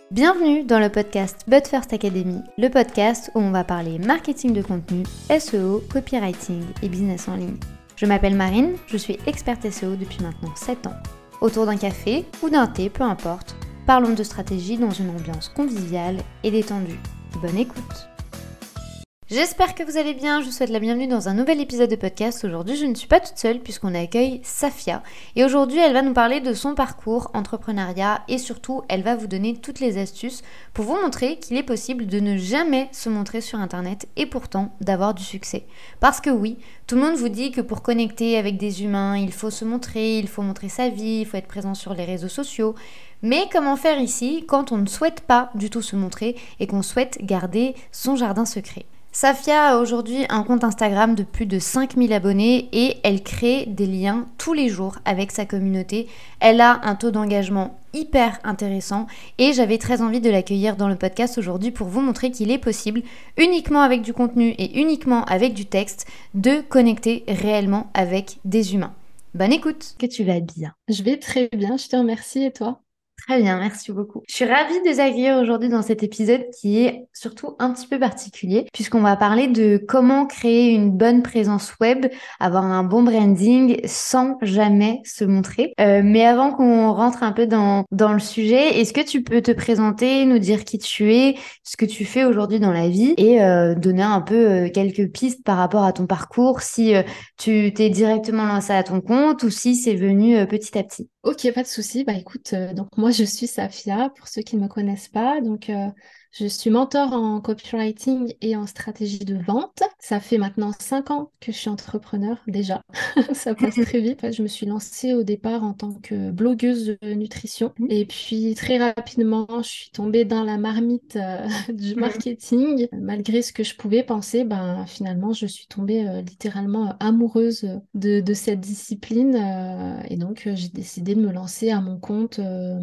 Bienvenue dans le podcast But First Academy, le podcast où on va parler marketing de contenu, SEO, copywriting et business en ligne. Je m'appelle Marine, je suis experte SEO depuis maintenant 7 ans. Autour d'un café ou d'un thé, peu importe, parlons de stratégie dans une ambiance conviviale et détendue. Bonne écoute! J'espère que vous allez bien, je vous souhaite la bienvenue dans un nouvel épisode de podcast. Aujourd'hui, je ne suis pas toute seule puisqu'on accueille Safia. Et aujourd'hui, elle va nous parler de son parcours entrepreneuriat et surtout, elle va vous donner toutes les astuces pour vous montrer qu'il est possible de ne jamais se montrer sur Internet et pourtant d'avoir du succès. Parce que oui, tout le monde vous dit que pour connecter avec des humains, il faut se montrer, il faut montrer sa vie, il faut être présent sur les réseaux sociaux. Mais comment faire ici quand on ne souhaite pas du tout se montrer et qu'on souhaite garder son jardin secret ? Safia a aujourd'hui un compte Instagram de plus de 5000 abonnés et elle crée des liens tous les jours avec sa communauté. Elle a un taux d'engagement hyper intéressant et j'avais très envie de l'accueillir dans le podcast aujourd'hui pour vous montrer qu'il est possible, uniquement avec du contenu et uniquement avec du texte, de connecter réellement avec des humains. Bonne écoute! Que tu vas bien? Je vais très bien, je te remercie et toi? Très bien, merci beaucoup. Je suis ravie de vous accueillir aujourd'hui dans cet épisode qui est surtout un petit peu particulier puisqu'on va parler de comment créer une bonne présence web, avoir un bon branding sans jamais se montrer. Mais avant qu'on rentre un peu dans le sujet, est-ce que tu peux te présenter, nous dire qui tu es, ce que tu fais aujourd'hui dans la vie et donner un peu quelques pistes par rapport à ton parcours, si tu t'es directement lancé à ton compte ou si c'est venu petit à petit? Ok, pas de souci. Bah écoute, donc moi je suis Safia, pour ceux qui ne me connaissent pas. Je suis mentor en copywriting et en stratégie de vente. Ça fait maintenant 5 ans que je suis entrepreneur déjà. Ça passe très vite. Je me suis lancée au départ en tant que blogueuse de nutrition. Et puis très rapidement, je suis tombée dans la marmite du marketing. Malgré ce que je pouvais penser, ben finalement, je suis tombée littéralement amoureuse de cette discipline. Et donc, j'ai décidé de me lancer à mon compte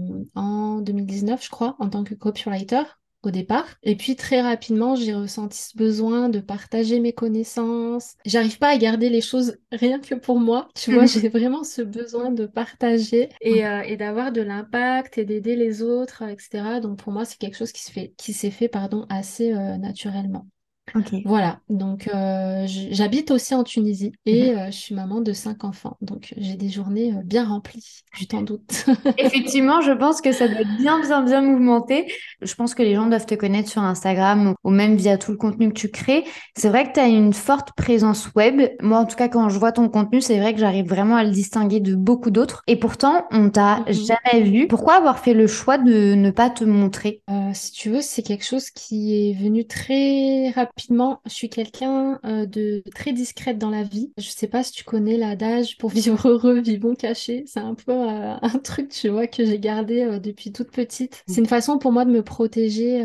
en 2019, je crois, en tant que copywriter au départ. Et puis très rapidement, j'ai ressenti ce besoin de partager mes connaissances. J'arrive pas à garder les choses rien que pour moi. Tu vois, j'ai vraiment ce besoin de partager et d'avoir de l'impact et d'aider les autres, etc. Donc pour moi, c'est quelque chose qui s'est fait, pardon, assez naturellement. Ok. Voilà, donc j'habite aussi en Tunisie et je suis maman de 5 enfants. Donc j'ai des journées bien remplies, tu t'en doutes. Effectivement, je pense que ça doit être bien mouvementé. Je pense que les gens doivent te connaître sur Instagram ou même via tout le contenu que tu crées. C'est vrai que tu as une forte présence web. Moi, en tout cas, quand je vois ton contenu, c'est vrai que j'arrive vraiment à le distinguer de beaucoup d'autres. Et pourtant, on t'a Mhm. jamais vu. Pourquoi avoir fait le choix de ne pas te montrer? Si tu veux, c'est quelque chose qui est venu très rapidement. Je suis quelqu'un de très discrète dans la vie. Je sais pas si tu connais l'adage pour vivre heureux, vivons cachés. C'est un peu un truc, tu vois, que j'ai gardé depuis toute petite. C'est une façon pour moi de me protéger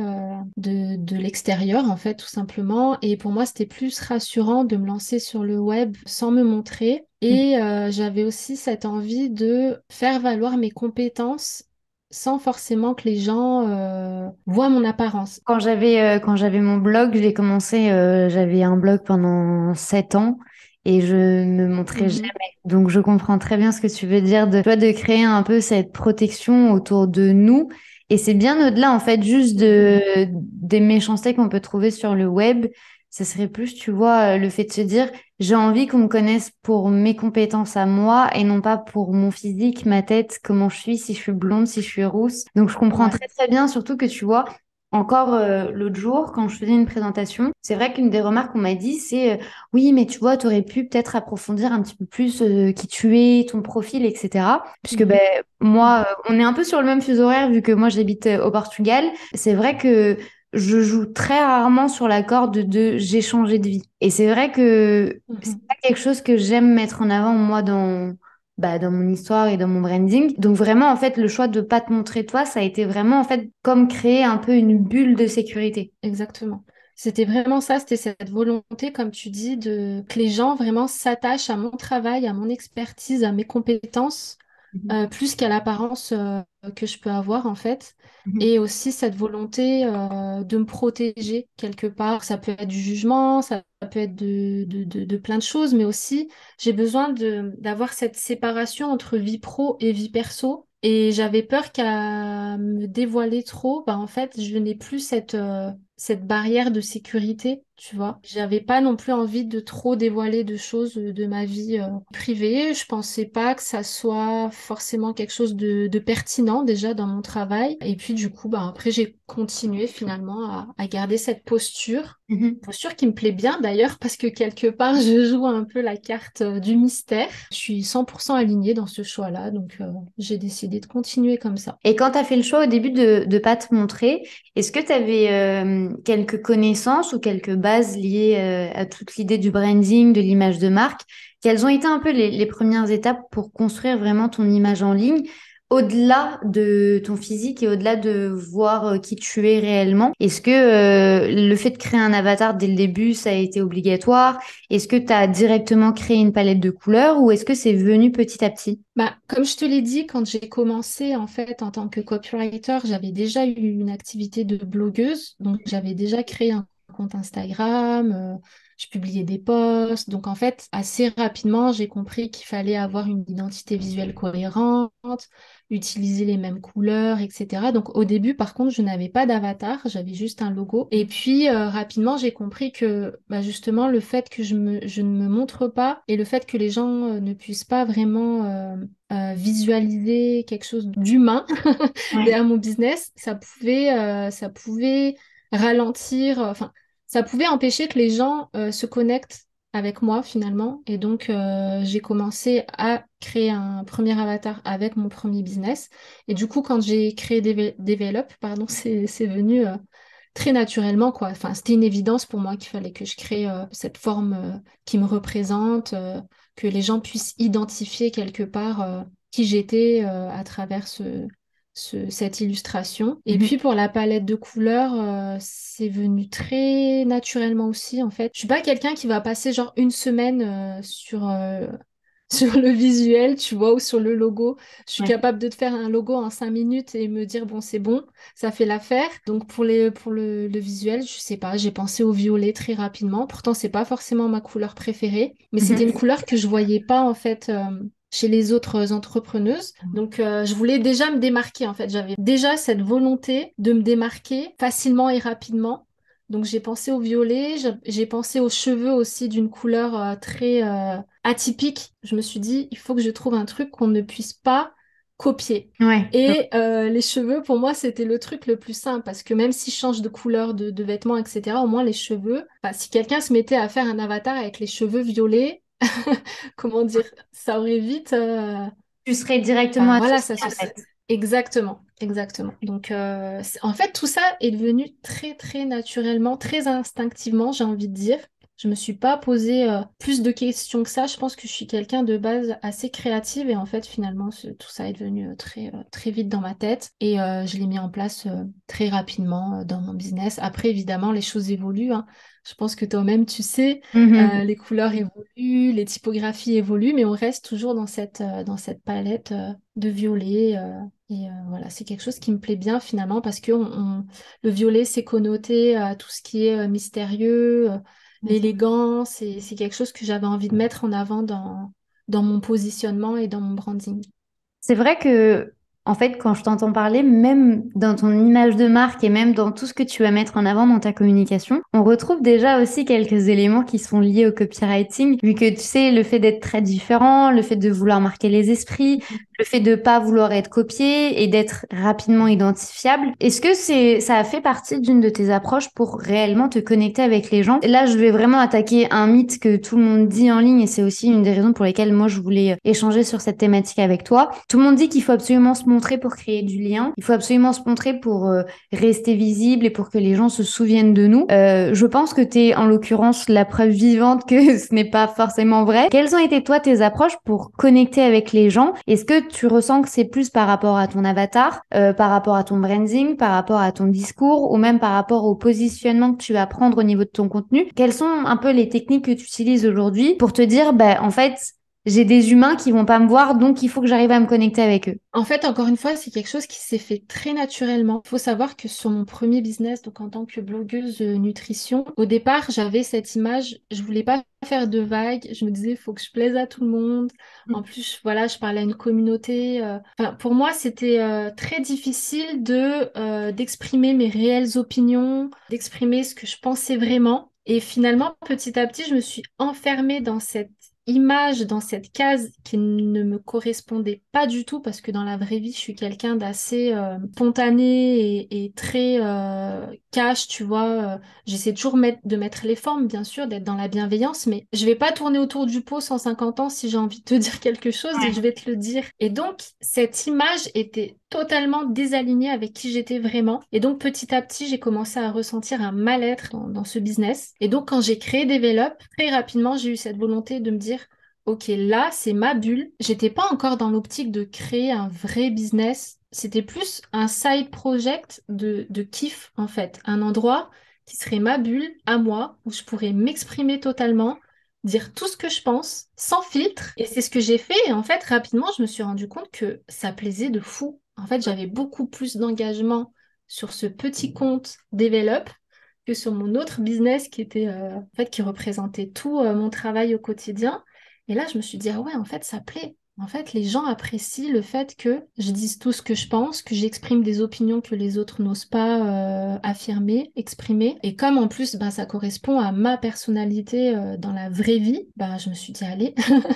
de l'extérieur, en fait, tout simplement. Et pour moi, c'était plus rassurant de me lancer sur le web sans me montrer. Et j'avais aussi cette envie de faire valoir mes compétences sans forcément que les gens voient mon apparence. Quand j'avais mon blog, j'avais un blog pendant 7 ans et je me montrais Mhm. jamais. Donc je comprends très bien ce que tu veux dire tu vois, de créer un peu cette protection autour de nous. Et c'est bien au-delà, en fait, juste Mhm. des méchancetés qu'on peut trouver sur le web. Ce serait plus, tu vois, le fait de se dire, j'ai envie qu'on me connaisse pour mes compétences à moi et non pas pour mon physique, ma tête, comment je suis, si je suis blonde, si je suis rousse. Donc je comprends Ouais. très très bien, surtout que tu vois, encore l'autre jour, quand je faisais une présentation, c'est vrai qu'une des remarques qu'on m'a dit, c'est oui, mais tu vois, tu aurais pu peut-être approfondir un petit peu plus qui tu es, ton profil, etc. Puisque ben, Mhm. moi, on est un peu sur le même fuseau horaire vu que moi, j'habite au Portugal. C'est vrai que je joue très rarement sur la corde de j'ai changé de vie. Et c'est vrai que c'est Mhm. pas quelque chose que j'aime mettre en avant, moi, dans mon histoire et dans mon branding. Donc vraiment, en fait, le choix de pas te montrer toi, ça a été vraiment, en fait, comme créer un peu une bulle de sécurité. Exactement. C'était vraiment ça, c'était cette volonté, comme tu dis, de que les gens vraiment s'attachent à mon travail, à mon expertise, à mes compétences, Mhm. plus qu'à l'apparence que je peux avoir en fait. Mhm. Et aussi cette volonté de me protéger quelque part. Ça peut être du jugement, ça peut être de plein de choses, mais aussi j'ai besoin d'avoir cette séparation entre vie pro et vie perso. Et j'avais peur qu'à me dévoiler trop, bah en fait, je n'ai plus cette barrière de sécurité, tu vois. J'avais pas non plus envie de trop dévoiler de choses de ma vie privée. Je pensais pas que ça soit forcément quelque chose de pertinent déjà dans mon travail. Et puis du coup, bah après, j'ai continué finalement à garder cette posture. Mhm. Posture qui me plaît bien d'ailleurs parce que quelque part, je joue un peu la carte du mystère. Je suis 100% alignée dans ce choix-là, donc j'ai décidé de continuer comme ça. Et quand tu as fait le choix au début de ne pas te montrer, est-ce que tu avais quelques connaissances ou quelques bases liées à toute l'idée du branding, de l'image de marque? Quelles ont été un peu les premières étapes pour construire vraiment ton image en ligne, au-delà de ton physique et au-delà de voir qui tu es réellement? Est-ce que le fait de créer un avatar dès le début, ça a été obligatoire? Est-ce que tu as directement créé une palette de couleurs ou est-ce que c'est venu petit à petit? Bah, comme je te l'ai dit, quand j'ai commencé en fait en tant que copywriter, j'avais déjà eu une activité de blogueuse, donc j'avais déjà créé un compte Instagram, je publiais des posts, donc en fait assez rapidement j'ai compris qu'il fallait avoir une identité visuelle cohérente, utiliser les mêmes couleurs, etc. Donc au début par contre je n'avais pas d'avatar, j'avais juste un logo, et puis rapidement j'ai compris que bah, justement le fait que je ne me montre pas et le fait que les gens ne puissent pas vraiment visualiser quelque chose d'humain Ouais. derrière mon business, ça pouvait ralentir, enfin, ça pouvait empêcher que les gens se connectent avec moi finalement. Et donc, j'ai commencé à créer un premier avatar avec mon premier business. Et du coup, quand j'ai créé Develop, pardon, c'est venu très naturellement, quoi. Enfin, c'était une évidence pour moi qu'il fallait que je crée cette forme qui me représente, que les gens puissent identifier quelque part qui j'étais à travers cette illustration. Et puis pour la palette de couleurs, c'est venu très naturellement aussi, en fait. Je suis pas quelqu'un qui va passer genre une semaine sur le visuel, tu vois, ou sur le logo. Je suis Ouais. capable de te faire un logo en 5 minutes et me dire, bon, c'est bon, ça fait l'affaire. Donc pour le visuel, je sais pas, j'ai pensé au violet très rapidement. Pourtant, c'est pas forcément ma couleur préférée, mais c'était une Mhm. couleur que je voyais pas, en fait, chez les autres entrepreneuses. Donc, je voulais déjà me démarquer, en fait. J'avais déjà cette volonté de me démarquer facilement et rapidement. Donc, j'ai pensé au violet, j'ai pensé aux cheveux aussi d'une couleur très atypique. Je me suis dit, il faut que je trouve un truc qu'on ne puisse pas copier. Ouais. Et les cheveux, pour moi, c'était le truc le plus simple parce que même si je change de couleur de vêtements, etc., au moins les cheveux, enfin, si quelqu'un se mettait à faire un avatar avec les cheveux violets, comment dire, ça aurait vite, Tu serais directement voilà, associé ça se en fait. exactement, exactement. Donc, en fait, tout ça est devenu très, très naturellement, très instinctivement, j'ai envie de dire. Je me suis pas posé plus de questions que ça. Je pense que je suis quelqu'un de base assez créative et en fait, finalement, tout ça est devenu très, très vite dans ma tête et je l'ai mis en place très rapidement dans mon business. Après, évidemment, les choses évoluent, hein. Je pense que toi-même, tu sais, Mhm. les couleurs évoluent, les typographies évoluent, mais on reste toujours dans cette palette de violet. Et voilà, c'est quelque chose qui me plaît bien finalement parce que le violet, c'est connoté à tout ce qui est mystérieux, l'élégance, c'est quelque chose que j'avais envie de mettre en avant dans mon positionnement et dans mon branding. C'est vrai que, en fait, quand je t'entends parler, même dans ton image de marque et même dans tout ce que tu vas mettre en avant dans ta communication, on retrouve déjà aussi quelques éléments qui sont liés au copywriting, vu que tu sais, le fait d'être très différent, le fait de vouloir marquer les esprits, le fait de pas vouloir être copié et d'être rapidement identifiable. Est-ce que ça a fait partie d'une de tes approches pour réellement te connecter avec les gens? Là, je vais vraiment attaquer un mythe que tout le monde dit en ligne et c'est aussi une des raisons pour lesquelles moi je voulais échanger sur cette thématique avec toi. Tout le monde dit qu'il faut absolument se montrer pour créer du lien. Il faut absolument se montrer pour rester visible et pour que les gens se souviennent de nous. Je pense que tu es en l'occurrence la preuve vivante que ce n'est pas forcément vrai. Quelles ont été toi tes approches pour connecter avec les gens? Est-ce que tu ressens que c'est plus par rapport à ton avatar, par rapport à ton branding, par rapport à ton discours ou même par rapport au positionnement que tu vas prendre au niveau de ton contenu? Quelles sont un peu les techniques que tu utilises aujourd'hui pour te dire, bah, en fait, j'ai des humains qui vont pas me voir, donc il faut que j'arrive à me connecter avec eux. En fait, encore une fois, c'est quelque chose qui s'est fait très naturellement. Il faut savoir que sur mon premier business, donc en tant que blogueuse nutrition, au départ, j'avais cette image, je voulais pas faire de vagues. Je me disais, il faut que je plaise à tout le monde. En plus, voilà, je parlais à une communauté. Enfin, pour moi, c'était très difficile d'exprimer mes réelles opinions, d'exprimer ce que je pensais vraiment. Et finalement, petit à petit, je me suis enfermée dans cette image, dans cette case qui ne me correspondait pas du tout parce que dans la vraie vie, je suis quelqu'un d'assez spontané et très cash, tu vois. J'essaie toujours de mettre les formes, bien sûr, d'être dans la bienveillance, mais je vais pas tourner autour du pot 150 ans si j'ai envie de te dire quelque chose et je vais te le dire. Et donc, cette image était totalement désalignée avec qui j'étais vraiment. Et donc, petit à petit, j'ai commencé à ressentir un mal-être dans ce business. Et donc, quand j'ai créé Develop, très rapidement, j'ai eu cette volonté de me dire, OK, là, c'est ma bulle. J'étais pas encore dans l'optique de créer un vrai business. C'était plus un side project de kiff, en fait. Un endroit qui serait ma bulle à moi, où je pourrais m'exprimer totalement, dire tout ce que je pense, sans filtre. Et c'est ce que j'ai fait. Et en fait, rapidement, je me suis rendu compte que ça plaisait de fou. En fait, j'avais beaucoup plus d'engagement sur ce petit compte Develop que sur mon autre business qui était, en fait, qui représentait tout mon travail au quotidien. Et là, je me suis dit, ah ouais, en fait, ça plaît. En fait, les gens apprécient le fait que je dise tout ce que je pense, que j'exprime des opinions que les autres n'osent pas affirmer, exprimer. Et comme en plus, ben, ça correspond à ma personnalité dans la vraie vie, ben, je me suis dit, allez,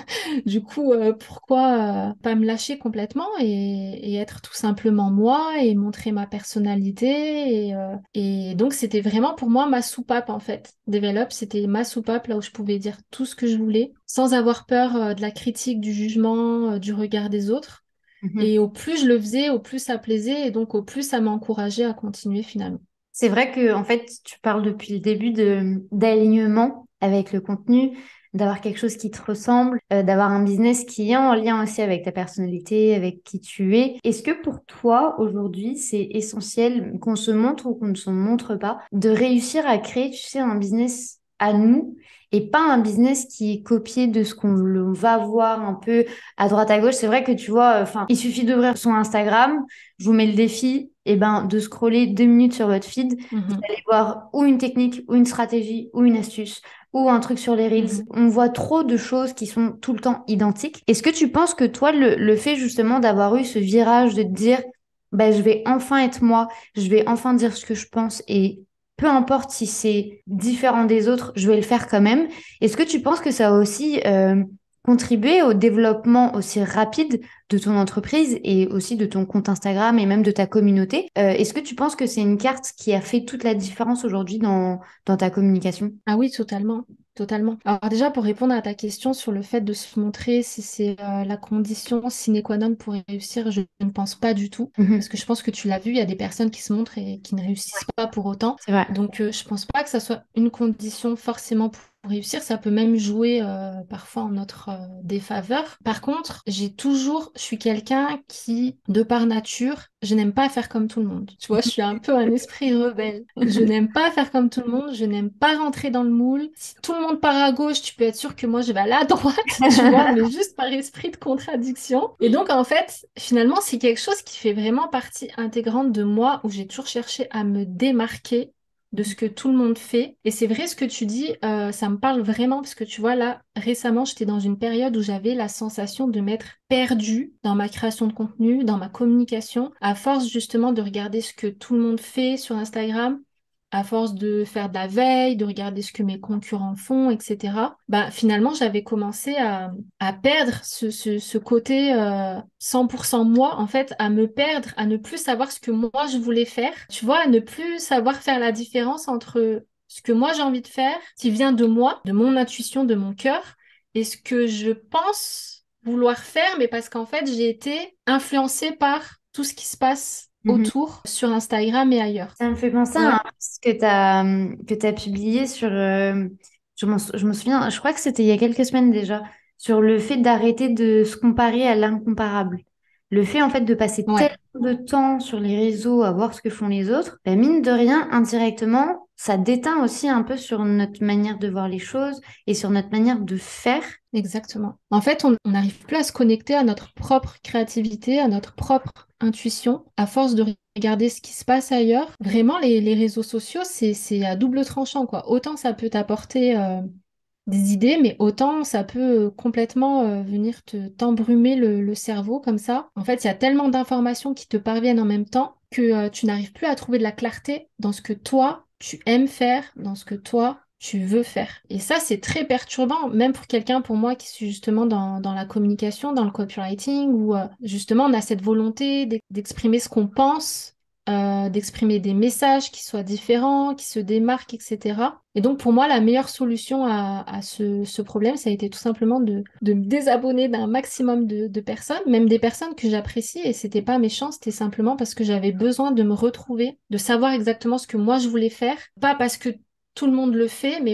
du coup, pourquoi pas me lâcher complètement et être tout simplement moi et montrer ma personnalité. Et donc, c'était vraiment pour moi ma soupape, en fait. Develop, c'était ma soupape là où je pouvais dire tout ce que je voulais sans avoir peur de la critique, du jugement, du regard des autres. Mhm. Et au plus je le faisais, au plus ça plaisait et donc au plus ça m'encourageait à continuer finalement. C'est vrai que en fait, tu parles depuis le début de d'alignement avec le contenu, d'avoir quelque chose qui te ressemble, d'avoir un business qui est en lien aussi avec ta personnalité, avec qui tu es. Est-ce que pour toi, aujourd'hui, c'est essentiel qu'on se montre ou qu'on ne se montre pas, de réussir à créer, tu sais, un business à nous et pas un business qui est copié de ce qu'on va voir un peu à droite à gauche? C'est vrai que tu vois, enfin, il suffit d'ouvrir son Instagram, je vous mets le défi, et ben, de scroller 2 minutes sur votre feed, vous Mhm, allez voir ou une technique, ou une stratégie, ou une astuce, ou un truc sur les Reels. mhm. On voit trop de choses qui sont tout le temps identiques. Est-ce que tu penses que toi, le fait justement d'avoir eu ce virage de te dire, ben, je vais enfin être moi, je vais enfin dire ce que je pense et peu importe si c'est différent des autres, je vais le faire quand même. Est-ce que tu penses que ça a aussi contribué au développement aussi rapide de ton entreprise et aussi de ton compte Instagram et même de ta communauté? Est-ce que tu penses que c'est une carte qui a fait toute la différence aujourd'hui dans ta communication? Ah oui, totalement, totalement. Alors déjà, pour répondre à ta question sur le fait de se montrer, si c'est la condition sine qua non pour réussir, je ne pense pas du tout. Parce Mhm. que je pense que tu l'as vu, il y a des personnes qui se montrent et qui ne réussissent pas pour autant. C'est vrai. Donc, je pense pas que ça soit une condition forcément pour réussir. Ça peut même jouer parfois en notre défaveur. Par contre, je suis quelqu'un qui, de par nature, je n'aime pas faire comme tout le monde. Tu vois, je suis un peu un esprit rebelle. Je n'aime pas faire comme tout le monde, je n'aime pas rentrer dans le moule. Si tout le monde part à gauche, tu peux être sûr que moi je vais aller à droite, tu vois, mais juste par esprit de contradiction. Et donc en fait, finalement, c'est quelque chose qui fait vraiment partie intégrante de moi, où j'ai toujours cherché à me démarquer de ce que tout le monde fait. Et c'est vrai ce que tu dis, ça me parle vraiment parce que tu vois, là, récemment, j'étais dans une période où j'avais la sensation de m'être perdue dans ma création de contenu, dans ma communication, à force justement de regarder ce que tout le monde fait sur Instagram, à force de faire de la veille, de regarder ce que mes concurrents font, etc. Bah, finalement, j'avais commencé à perdre ce côté 100% moi, en fait, à me perdre, à ne plus savoir ce que moi je voulais faire, tu vois, à ne plus savoir faire la différence entre ce que moi j'ai envie de faire, qui vient de moi, de mon intuition, de mon cœur, et ce que je pense vouloir faire, mais parce qu'en fait, j'ai été influencée par tout ce qui se passe Mhm. autour sur Instagram et ailleurs. Ça me fait penser à un Ouais. post que t'as publié sur, je me souviens, je crois que c'était il y a quelques semaines déjà, sur le fait d'arrêter de se comparer à l'incomparable. le fait en fait de passer Ouais, tellement de temps sur les réseaux à voir ce que font les autres, ben, mine de rien, indirectement, ça déteint aussi un peu sur notre manière de voir les choses et sur notre manière de faire. exactement. En fait, on n'arrive plus à se connecter à notre propre créativité, à notre propre intuition, à force de regarder ce qui se passe ailleurs. Vraiment, les réseaux sociaux, c'est à double tranchant, quoi. Autant ça peut t'apporter des idées, mais autant ça peut complètement venir t'embrumer le cerveau comme ça. En fait, il y a tellement d'informations qui te parviennent en même temps que tu n'arrives plus à trouver de la clarté dans ce que toi, tu aimes faire, dans ce que toi, tu veux faire. Et ça, c'est très perturbant, même pour quelqu'un, pour moi, qui suis justement dans la communication, dans le copywriting, où justement on a cette volonté d'exprimer ce qu'on pense, d'exprimer des messages qui soient différents, qui se démarquent, etc. Et donc pour moi, la meilleure solution à ce problème, ça a été tout simplement de me désabonner d'un maximum de personnes, même des personnes que j'apprécie, et c'était pas méchant, c'était simplement parce que j'avais besoin de me retrouver, de savoir exactement ce que moi je voulais faire, pas parce que tout le monde le fait, mais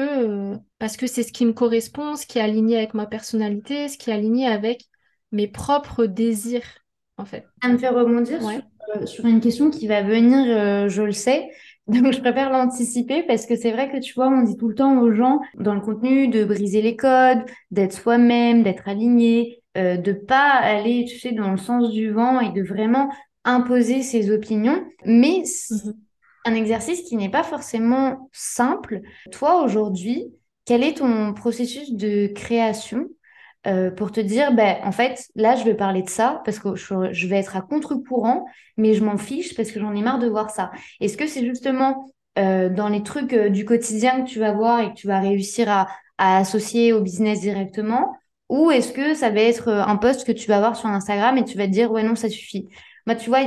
parce que c'est ce qui me correspond, ce qui est aligné avec ma personnalité, ce qui est aligné avec mes propres désirs, en fait. Ça me fait rebondir Ouais. sur une question qui va venir, je le sais. Donc, je préfère l'anticiper parce que c'est vrai que tu vois, on dit tout le temps aux gens dans le contenu de briser les codes, d'être soi-même, d'être aligné, de pas aller, tu sais, dans le sens du vent et de vraiment imposer ses opinions. Mais c'est Mhm. un exercice qui n'est pas forcément simple. Toi, aujourd'hui, quel est ton processus de création? Pour te dire, ben, en fait, là, je vais parler de ça parce que je vais être à contre-courant, mais je m'en fiche parce que j'en ai marre de voir ça. Est-ce que c'est justement dans les trucs du quotidien que tu vas voir et que tu vas réussir à associer au business directement, ou est-ce que ça va être un post que tu vas voir sur Instagram et tu vas te dire, ouais, non, ça suffit. Moi, tu vois,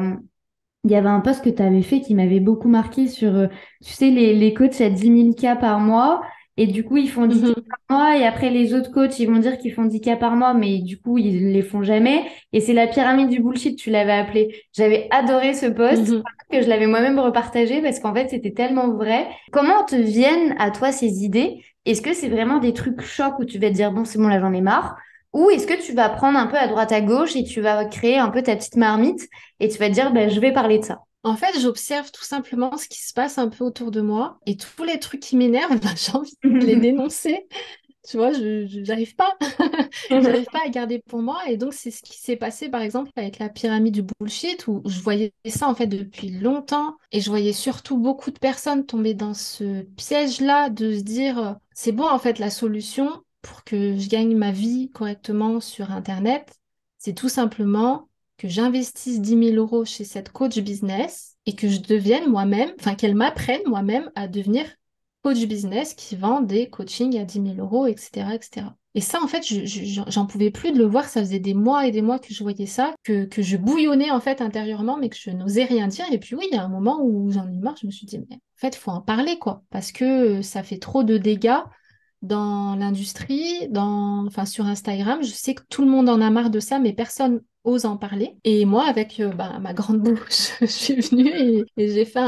il y avait un post que tu avais fait qui m'avait beaucoup marqué sur, tu sais, les coachs à 10 000 cas par mois. Et du coup, ils font 10 cas Mhm. par mois. Et après, les autres coachs, ils vont dire qu'ils font 10 cas par mois, mais du coup, ils ne les font jamais. Et c'est la pyramide du bullshit, tu l'avais appelé. J'avais adoré ce post, Mhm. que je l'avais moi-même repartagé parce qu'en fait, c'était tellement vrai. Comment te viennent à toi ces idées? Est-ce que c'est vraiment des trucs chocs où tu vas te dire, bon, c'est bon, là, j'en ai marre? Ou est-ce que tu vas prendre un peu à droite à gauche et tu vas créer un peu ta petite marmite et tu vas te dire, ben, je vais parler de ça. En fait, j'observe tout simplement ce qui se passe un peu autour de moi et tous les trucs qui m'énervent, ben, j'ai envie de les dénoncer. Tu vois, j'arrive pas, j'arrive pas à garder pour moi. Et donc, c'est ce qui s'est passé, par exemple, avec la pyramide du bullshit, où je voyais ça, en fait, depuis longtemps. Et je voyais surtout beaucoup de personnes tomber dans ce piège-là de se dire, c'est bon, en fait, la solution pour que je gagne ma vie correctement sur Internet, c'est tout simplement que j'investisse 10 000 € chez cette coach business et que je devienne moi-même, enfin, qu'elle m'apprenne moi-même à devenir coach business qui vend des coachings à 10 000 €, etc., etc. Et ça, en fait, j'en pouvais plus de le voir. Ça faisait des mois et des mois que je voyais ça, que je bouillonnais, en fait, intérieurement, mais que je n'osais rien dire. Et puis, oui, il y a un moment où j'en ai eu marre. Je me suis dit, mais en fait, faut en parler, quoi. Parce que ça fait trop de dégâts dans l'industrie, enfin, sur Instagram. Je sais que tout le monde en a marre de ça, mais personne ose en parler. Et moi, avec ma grande bouche, je suis venue et j'ai fait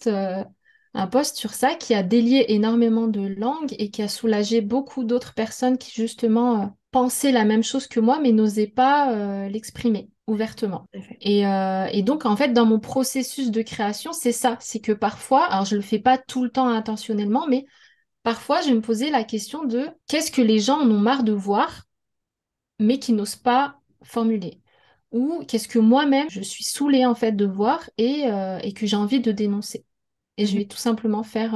un post sur ça qui a délié énormément de langues et qui a soulagé beaucoup d'autres personnes qui justement pensaient la même chose que moi, mais n'osaient pas l'exprimer ouvertement. Et donc, en fait, dans mon processus de création, c'est ça, c'est que parfois, alors je le fais pas tout le temps intentionnellement, mais parfois, je vais me posais la question de qu'est-ce que les gens en ont marre de voir, mais qui n'osent pas formuler. Ou qu'est-ce que moi-même, je suis saoulée en fait de voir et que j'ai envie de dénoncer. Et je Mhm. vais tout simplement faire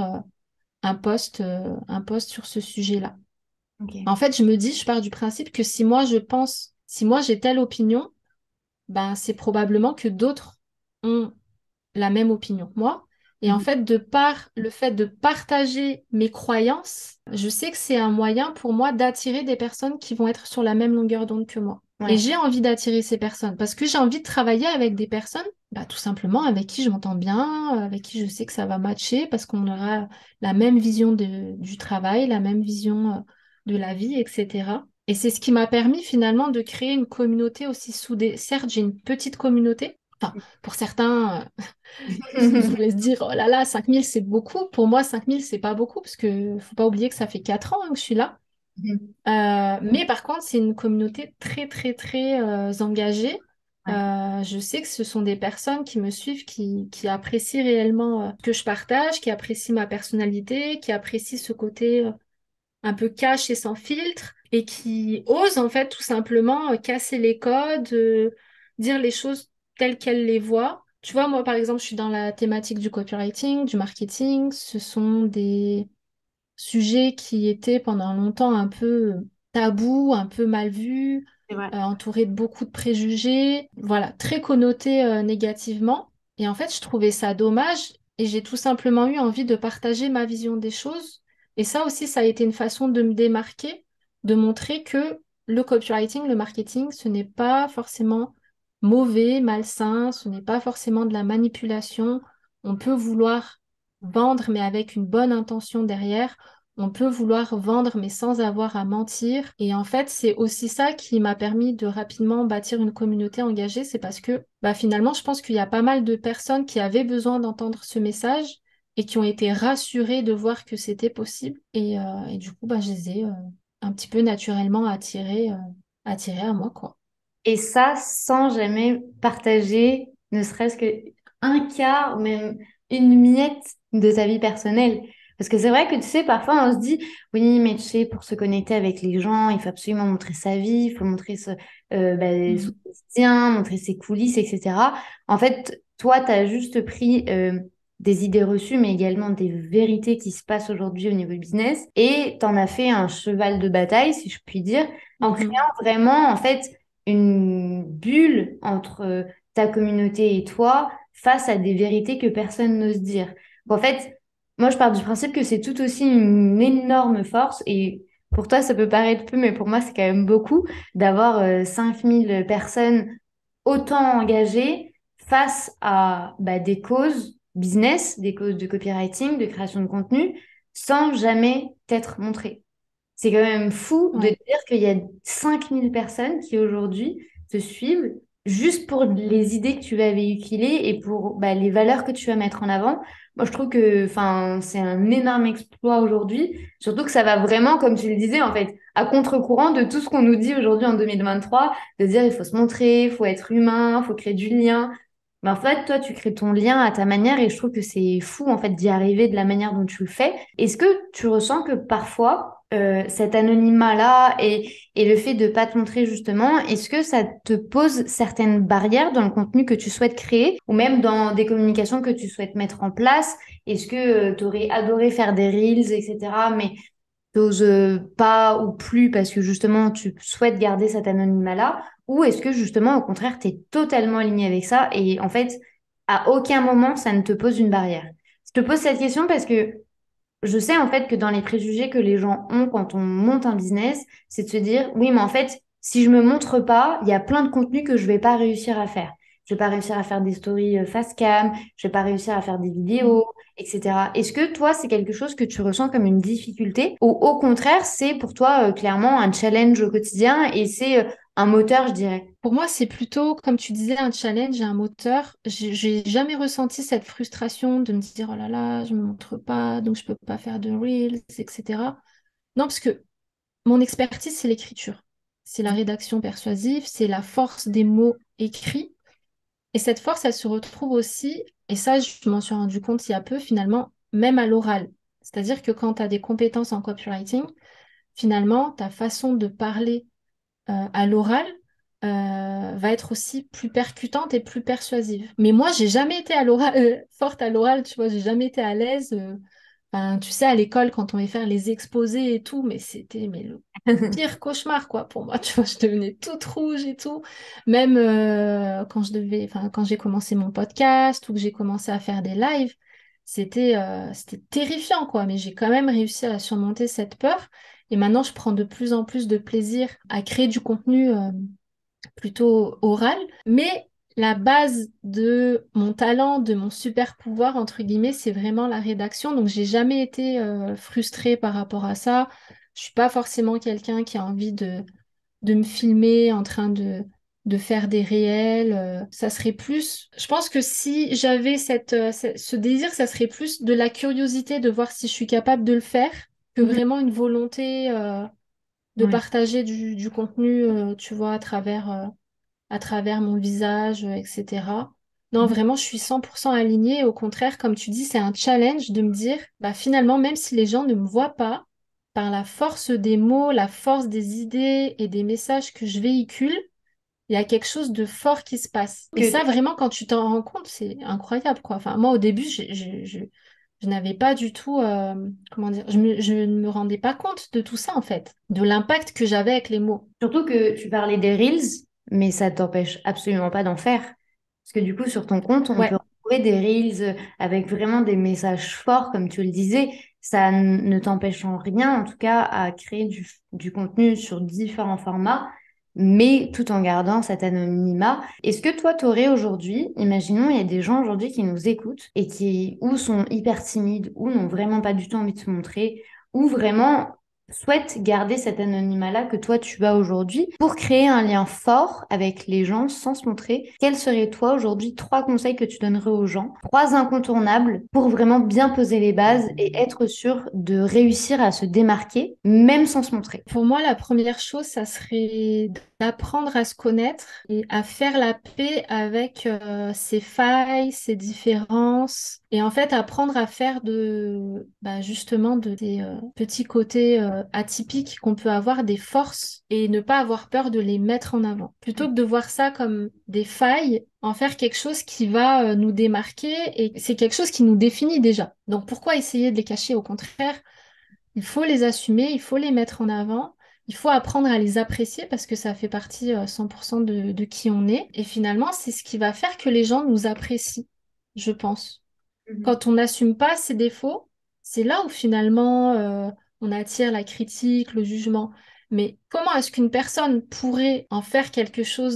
un post sur ce sujet-là. Ok. En fait, je me dis, je pars du principe que si moi je pense, si moi j'ai telle opinion, ben c'est probablement que d'autres ont la même opinion que moi. Et en Mhm. fait, de par le fait de partager mes croyances, je sais que c'est un moyen pour moi d'attirer des personnes qui vont être sur la même longueur d'onde que moi. Et Ouais. j'ai envie d'attirer ces personnes parce que j'ai envie de travailler avec des personnes, bah, tout simplement avec qui je m'entends bien, avec qui je sais que ça va matcher parce qu'on aura la même vision du travail, la même vision de la vie, etc. Et c'est ce qui m'a permis finalement de créer une communauté aussi soudée. Certes, j'ai une petite communauté. Enfin, pour certains, ils pourraient se dire, oh là là, 5 000 c'est beaucoup. Pour moi, 5 000 c'est pas beaucoup, parce que faut pas oublier que ça fait 4 ans hein, que je suis là. Mhm. Mais par contre, c'est une communauté très, très, très engagée. Ouais. Je sais que ce sont des personnes qui me suivent, qui apprécient réellement ce que je partage, qui apprécient ma personnalité, qui apprécient ce côté un peu cash et sans filtre, et qui osent en fait tout simplement casser les codes, dire les choses telles qu'elles les voient. Tu vois, moi par exemple, je suis dans la thématique du copywriting, du marketing. Ce sont des sujets qui étaient pendant longtemps un peu tabous, un peu mal vus, C'est vrai. entourés de beaucoup de préjugés, voilà, très connotés négativement. Et en fait, je trouvais ça dommage et j'ai tout simplement eu envie de partager ma vision des choses. Et ça aussi, ça a été une façon de me démarquer, de montrer que le copywriting, le marketing, ce n'est pas forcément mauvais, malsain, ce n'est pas forcément de la manipulation. On peut vouloir vendre, mais avec une bonne intention derrière. On peut vouloir vendre, mais sans avoir à mentir. Et en fait, c'est aussi ça qui m'a permis de rapidement bâtir une communauté engagée. C'est parce que bah, finalement, je pense qu'il y a pas mal de personnes qui avaient besoin d'entendre ce message et qui ont été rassurées de voir que c'était possible. Et du coup, bah, je les ai un petit peu naturellement attirées à moi, quoi. Et ça, sans jamais partager, ne serait-ce que un quart ou même une miette de ta vie personnelle. Parce que c'est vrai que tu sais, parfois on se dit, oui, mais tu sais, pour se connecter avec les gens, il faut absolument montrer sa vie, il faut montrer son Mhm. quotidien, montrer ses coulisses, etc. En fait, toi, tu as juste pris des idées reçues, mais également des vérités qui se passent aujourd'hui au niveau business, et t'en as fait un cheval de bataille, si je puis dire, en créant Mhm. vraiment, en fait, une bulle entre ta communauté et toi face à des vérités que personne n'ose dire. En fait, moi, je pars du principe que c'est tout aussi une énorme force et pour toi, ça peut paraître peu, mais pour moi, c'est quand même beaucoup d'avoir 5000 personnes autant engagées face à bah, des causes business, des causes de copywriting, de création de contenu, sans jamais t'être montré. C'est quand même fou de Ouais. dire qu'il y a 5000 personnes qui aujourd'hui te suivent juste pour les idées que tu vas véhiculer et pour bah, les valeurs que tu vas mettre en avant. Moi, je trouve que enfin, c'est un énorme exploit aujourd'hui, surtout que ça va vraiment, comme tu le disais, en fait, à contre-courant de tout ce qu'on nous dit aujourd'hui en 2023, de dire il faut se montrer, il faut être humain, il faut créer du lien. Mais en fait, toi, tu crées ton lien à ta manière et je trouve que c'est fou, en fait, d'y arriver de la manière dont tu le fais. Est-ce que tu ressens que parfois, cet anonymat-là et le fait de pas te montrer justement, est-ce que ça te pose certaines barrières dans le contenu que tu souhaites créer ou même dans des communications que tu souhaites mettre en place? Est-ce que tu aurais adoré faire des reels, etc., mais t'oses pas ou plus parce que justement tu souhaites garder cet anonymat-là? Ou est-ce que justement au contraire tu es totalement aligné avec ça et en fait à aucun moment ça ne te pose une barrière? Je te pose cette question parce que je sais en fait que dans les préjugés que les gens ont quand on monte un business, c'est de se dire, oui, mais en fait, si je me montre pas, il y a plein de contenus que je vais pas réussir à faire. Je vais pas réussir à faire des stories face cam, je vais pas réussir à faire des vidéos, etc. Est-ce que toi, c'est quelque chose que tu ressens comme une difficulté ou au contraire, c'est pour toi clairement un challenge au quotidien et c'est un moteur, je dirais. Pour moi, c'est plutôt, comme tu disais, un challenge, un moteur. J'ai jamais ressenti cette frustration de me dire, oh là là, je me montre pas, donc je peux pas faire de reels, etc. Non, parce que mon expertise, c'est l'écriture. C'est la rédaction persuasive, c'est la force des mots écrits. Et cette force, elle se retrouve aussi, et ça, je m'en suis rendu compte il y a peu, finalement, même à l'oral. C'est-à-dire que quand tu as des compétences en copywriting, finalement, ta façon de parler à l'oral va être aussi plus percutante et plus persuasive. Mais moi, j'ai jamais été à l'oral, forte à l'oral, tu vois, j'ai jamais été à l'aise. Enfin, tu sais, à l'école, quand on va faire les exposés et tout, mais c'était le pire cauchemar, quoi, pour moi. Tu vois, je devenais toute rouge et tout. Même quand j'ai commencé mon podcast ou que j'ai commencé à faire des lives, c'était terrifiant, quoi. Mais j'ai quand même réussi à surmonter cette peur. Et maintenant, je prends de plus en plus de plaisir à créer du contenu plutôt oral. Mais la base de mon talent, de mon super pouvoir, entre guillemets, c'est vraiment la rédaction. Donc, j'ai jamais été frustrée par rapport à ça. Je suis pas forcément quelqu'un qui a envie de me filmer en train de faire des réels. Ça serait plus... Je pense que si j'avais ce désir, ça serait plus de la curiosité de voir si je suis capable de le faire que Mhm. vraiment une volonté de Ouais. partager du contenu, tu vois, à travers mon visage, etc. Non, Mhm. vraiment, je suis 100% alignée. Au contraire, comme tu dis, c'est un challenge de me dire, bah, finalement, même si les gens ne me voient pas, par la force des mots, la force des idées et des messages que je véhicule, il y a quelque chose de fort qui se passe. Et Que ça, vraiment, quand tu t'en rends compte, c'est incroyable, quoi. Enfin, moi, au début, je n'avais pas du tout, comment dire, je ne me rendais pas compte de tout ça, en fait, de l'impact que j'avais avec les mots. Surtout que tu parlais des Reels, mais ça t'empêche absolument pas d'en faire. Parce que du coup, sur ton compte, on peut Ouais. retrouver des Reels avec vraiment des messages forts, comme tu le disais. Ça ne t'empêche en rien, en tout cas, à créer du contenu sur différents formats, mais tout en gardant cet anonymat. Est-ce que toi, tu aurais aujourd'hui, imaginons, il y a des gens aujourd'hui qui nous écoutent et qui ou sont hyper timides, ou n'ont vraiment pas du tout envie de se montrer, ou vraiment souhaite garder cet anonymat-là que toi tu as aujourd'hui pour créer un lien fort avec les gens sans se montrer. Quels seraient toi aujourd'hui trois conseils que tu donnerais aux gens, trois incontournables pour vraiment bien poser les bases et être sûr de réussir à se démarquer même sans se montrer? Pour moi, la première chose, ça serait d'apprendre à se connaître et à faire la paix avec ses failles, ses différences, et en fait apprendre à faire bah, justement de des petits côtés atypiques qu'on peut avoir des forces et ne pas avoir peur de les mettre en avant. Plutôt que de voir ça comme des failles, en faire quelque chose qui va nous démarquer et c'est quelque chose qui nous définit déjà. Donc pourquoi essayer de les cacher? Au contraire, il faut les assumer, il faut les mettre en avant, il faut apprendre à les apprécier parce que ça fait partie 100% de qui on est. Et finalement, c'est ce qui va faire que les gens nous apprécient, je pense. Mhm. Quand on n'assume pas ses défauts, c'est là où finalement on attire la critique, le jugement. Mais comment est-ce qu'une personne pourrait en faire quelque chose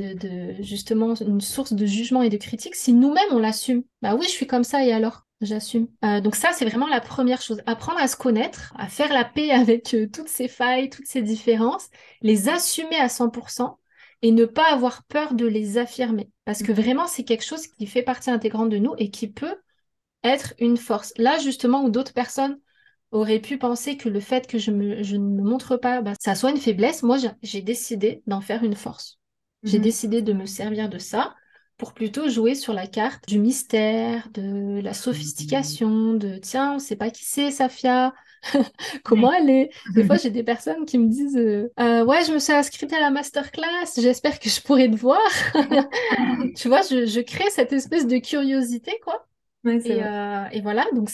justement une source de jugement et de critique si nous-mêmes on l'assume? Bah oui, je suis comme ça et alors? J'assume. Donc ça, c'est vraiment la première chose. Apprendre à se connaître, à faire la paix avec toutes ces failles, toutes ces différences, les assumer à 100% et ne pas avoir peur de les affirmer. Parce que vraiment, c'est quelque chose qui fait partie intégrante de nous et qui peut être une force. Là, justement, où d'autres personnes auraient pu penser que le fait que je ne me montre pas, bah, ça soit une faiblesse, moi, j'ai décidé d'en faire une force. J'ai Mhm. décidé de me servir de ça pour plutôt jouer sur la carte du mystère, de la sophistication, de tiens, on sait pas qui c'est, Safia, comment Ouais. elle est. Des fois, j'ai des personnes qui me disent ouais, je me suis inscrite à la masterclass, j'espère que je pourrai te voir. Tu vois, je crée cette espèce de curiosité, quoi. Ouais, c'est vrai. Et voilà, donc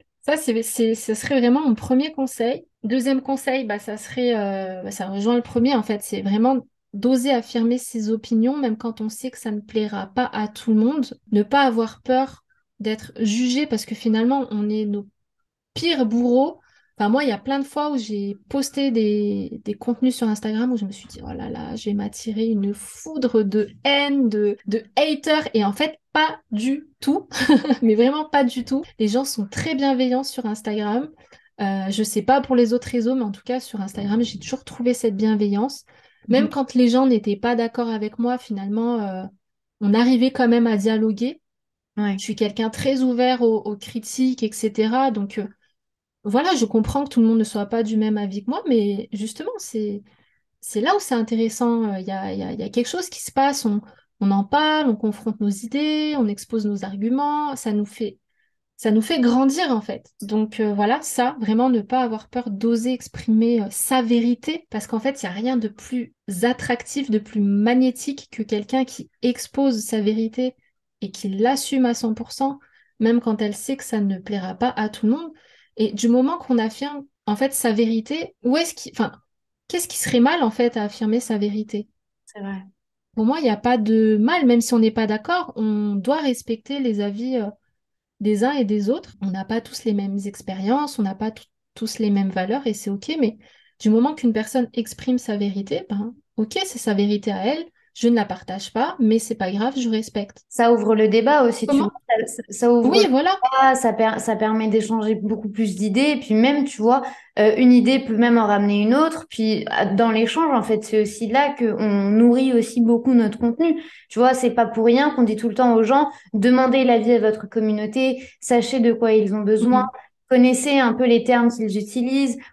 ce serait vraiment mon premier conseil. Deuxième conseil, bah, ça serait, bah, ça rejoint le premier en fait, c'est vraiment d'oser affirmer ses opinions, même quand on sait que ça ne plaira pas à tout le monde. Ne pas avoir peur d'être jugé parce que finalement, on est nos pires bourreaux. Enfin, moi, il y a plein de fois où j'ai posté des contenus sur Instagram où je me suis dit, oh là là, je vais m'attirer une foudre de haine, de haters. Et en fait, pas du tout. Mais vraiment pas du tout. Les gens sont très bienveillants sur Instagram. Je sais pas pour les autres réseaux, mais en tout cas, sur Instagram, j'ai toujours trouvé cette bienveillance. Même Mhm. quand les gens n'étaient pas d'accord avec moi, finalement, on arrivait quand même à dialoguer. Ouais. Je suis quelqu'un très ouvert aux critiques, etc. Donc, voilà, je comprends que tout le monde ne soit pas du même avis que moi, mais justement, c'est là où c'est intéressant. Il y a quelque chose qui se passe, on en parle, on confronte nos idées, on expose nos arguments, ça nous fait grandir en fait. Donc voilà, ça, vraiment ne pas avoir peur d'oser exprimer sa vérité, parce qu'en fait, il n'y a rien de plus attractif, de plus magnétique que quelqu'un qui expose sa vérité et qui l'assume à 100%, même quand elle sait que ça ne plaira pas à tout le monde. Et du moment qu'on affirme en fait sa vérité, enfin, qu'est-ce qui serait mal en fait à affirmer sa vérité? C'est vrai. Pour moi, il n'y a pas de mal, même si on n'est pas d'accord, on doit respecter les avis des uns et des autres. On n'a pas tous les mêmes expériences, on n'a pas tous les mêmes valeurs et c'est OK, mais du moment qu'une personne exprime sa vérité, ben OK, c'est sa vérité à elle, je ne la partage pas, mais c'est pas grave, je respecte. Ça ouvre le débat aussi, tu vois. Comment? Ça ouvre Oui, le voilà. débat, ça permet d'échanger beaucoup plus d'idées. Et puis même, tu vois, une idée peut même en ramener une autre. Puis dans l'échange, en fait, c'est aussi là qu'on nourrit aussi beaucoup notre contenu. Tu vois, c'est pas pour rien qu'on dit tout le temps aux gens, demandez l'avis à votre communauté, sachez de quoi ils ont besoin, Mhm. connaissez un peu les termes qu'ils utilisent.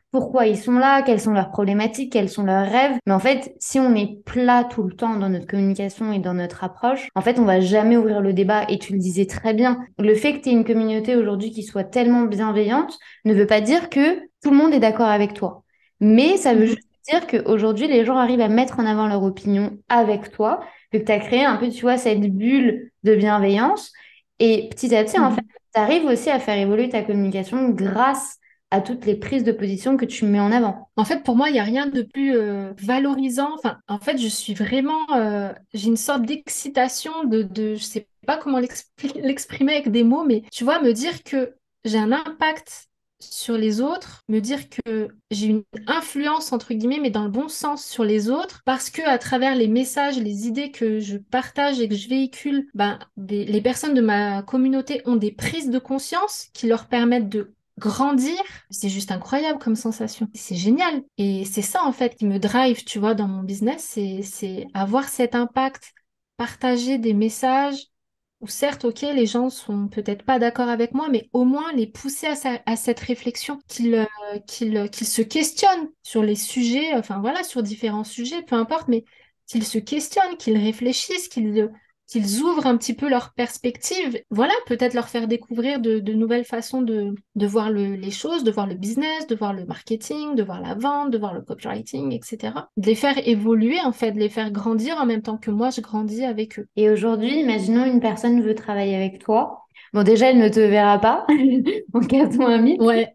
pourquoi ils sont là, quelles sont leurs problématiques, quels sont leurs rêves. Mais en fait, si on est plat tout le temps dans notre communication et dans notre approche, en fait, on va jamais ouvrir le débat. Et tu le disais très bien, le fait que tu aies une communauté aujourd'hui qui soit tellement bienveillante ne veut pas dire que tout le monde est d'accord avec toi. Mais ça veut juste dire qu'aujourd'hui, les gens arrivent à mettre en avant leur opinion avec toi, vu que tu as créé un peu, tu vois, cette bulle de bienveillance. Et petit à petit, en fait, tu arrives aussi à faire évoluer ta communication grâce à toutes les prises de position que tu mets en avant. En fait, pour moi, il n'y a rien de plus valorisant. Enfin, en fait, je suis vraiment, j'ai une sorte d'excitation je sais pas comment l'exprimer avec des mots, mais tu vois, me dire que j'ai un impact sur les autres, me dire que j'ai une influence, entre guillemets, mais dans le bon sens sur les autres, parce que à travers les messages, les idées que je partage et que je véhicule, ben, les personnes de ma communauté ont des prises de conscience qui leur permettent de grandir, c'est juste incroyable comme sensation. C'est génial. Et c'est ça, en fait, qui me drive, tu vois, dans mon business, c'est avoir cet impact, partager des messages où certes, ok, les gens sont peut-être pas d'accord avec moi, mais au moins les pousser à cette réflexion, qu'ils se questionnent sur les sujets, enfin voilà, sur différents sujets, peu importe, mais qu'ils se questionnent, qu'ils réfléchissent, qu'ils ouvrent un petit peu leur perspective. Voilà, peut-être leur faire découvrir de nouvelles façons de voir les choses, de voir le business, de voir le marketing, de voir la vente, de voir le copywriting, etc. De les faire évoluer, en fait, de les faire grandir en même temps que moi, je grandis avec eux. Et aujourd'hui, imaginons une personne veut travailler avec toi. Bon, déjà, elle ne te verra pas, en cas où un mythe. Ouais.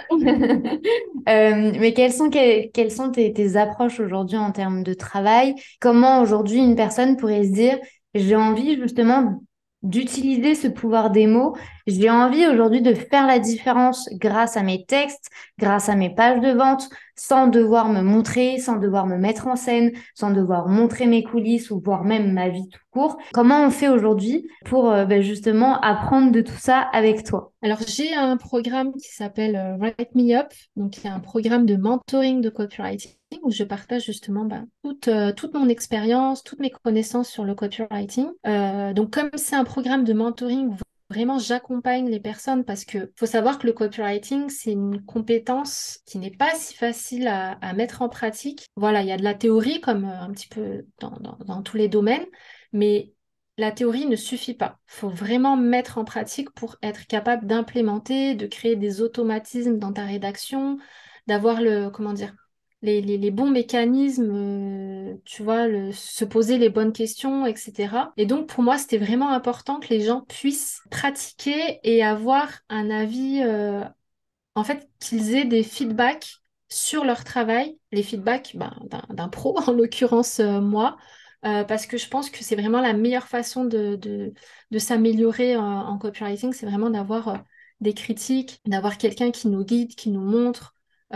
Mais quelles sont tes approches aujourd'hui en termes de travail? Comment aujourd'hui une personne pourrait se dire, j'ai envie justement d'utiliser ce pouvoir des mots, j'ai envie aujourd'hui de faire la différence grâce à mes textes, grâce à mes pages de vente, sans devoir me montrer, sans devoir me mettre en scène, sans devoir montrer mes coulisses ou voire même ma vie tout court. Comment on fait aujourd'hui pour justement apprendre de tout ça avec toi? Alors, j'ai un programme qui s'appelle Write Me Up, donc il y a un programme de mentoring de copywriting où je partage justement toute mon expérience, toutes mes connaissances sur le copywriting. Donc, comme c'est un programme de mentoring où vraiment j'accompagne les personnes parce que faut savoir que le copywriting, c'est une compétence qui n'est pas si facile à mettre en pratique. Voilà, il y a de la théorie comme un petit peu dans tous les domaines, mais la théorie ne suffit pas. Il faut vraiment mettre en pratique pour être capable d'implémenter, de créer des automatismes dans ta rédaction, d'avoir comment dire, les bons mécanismes, tu vois, se poser les bonnes questions, etc. Et donc, pour moi, c'était vraiment important que les gens puissent pratiquer et avoir un avis, en fait, qu'ils aient des feedbacks sur leur travail, les feedbacks ben, d'un pro, en l'occurrence moi, parce que je pense que c'est vraiment la meilleure façon de s'améliorer en copywriting, c'est vraiment d'avoir des critiques, d'avoir quelqu'un qui nous guide, qui nous montre,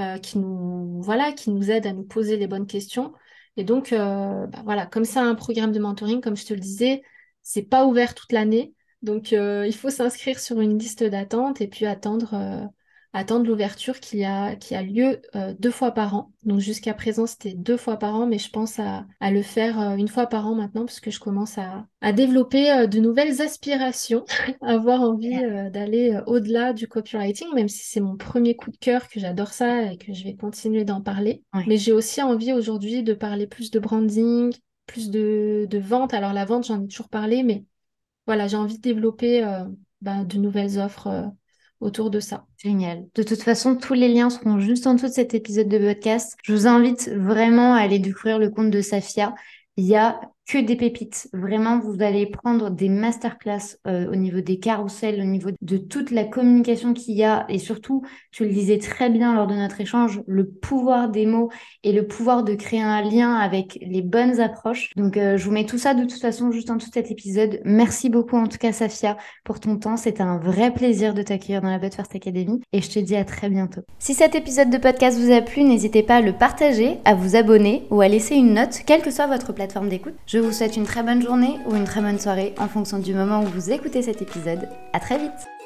voilà, qui nous aide à nous poser les bonnes questions. Et donc, bah, voilà, comme c'est un programme de mentoring, comme je te le disais, c'est pas ouvert toute l'année. Donc, il faut s'inscrire sur une liste d'attente et puis attendre l'ouverture qui a lieu 2 fois par an. Donc jusqu'à présent, c'était 2 fois par an, mais je pense à le faire 1 fois par an maintenant, parce que je commence à développer de nouvelles aspirations, avoir envie d'aller au-delà du copywriting, même si c'est mon premier coup de cœur, que j'adore ça et que je vais continuer d'en parler. Ouais. Mais j'ai aussi envie aujourd'hui de parler plus de branding, plus de vente. Alors la vente, j'en ai toujours parlé, mais voilà, j'ai envie de développer de nouvelles offres autour de ça. Génial. De toute façon, tous les liens seront juste en dessous de cet épisode de podcast. Je vous invite vraiment à aller découvrir le compte de Safia. Il y a que des pépites. Vraiment, vous allez prendre des masterclass au niveau des carousels, au niveau de toute la communication qu'il y a. Et surtout, tu le disais très bien lors de notre échange, le pouvoir des mots et le pouvoir de créer un lien avec les bonnes approches. Donc, je vous mets tout ça de toute façon juste en dessous de cet épisode. Merci beaucoup en tout cas, Safia, pour ton temps. C'était un vrai plaisir de t'accueillir dans la But First Academy. Et je te dis à très bientôt. Si cet épisode de podcast vous a plu, n'hésitez pas à le partager, à vous abonner ou à laisser une note, quelle que soit votre plateforme d'écoute. Je vous souhaite une très bonne journée ou une très bonne soirée en fonction du moment où vous écoutez cet épisode. À très vite!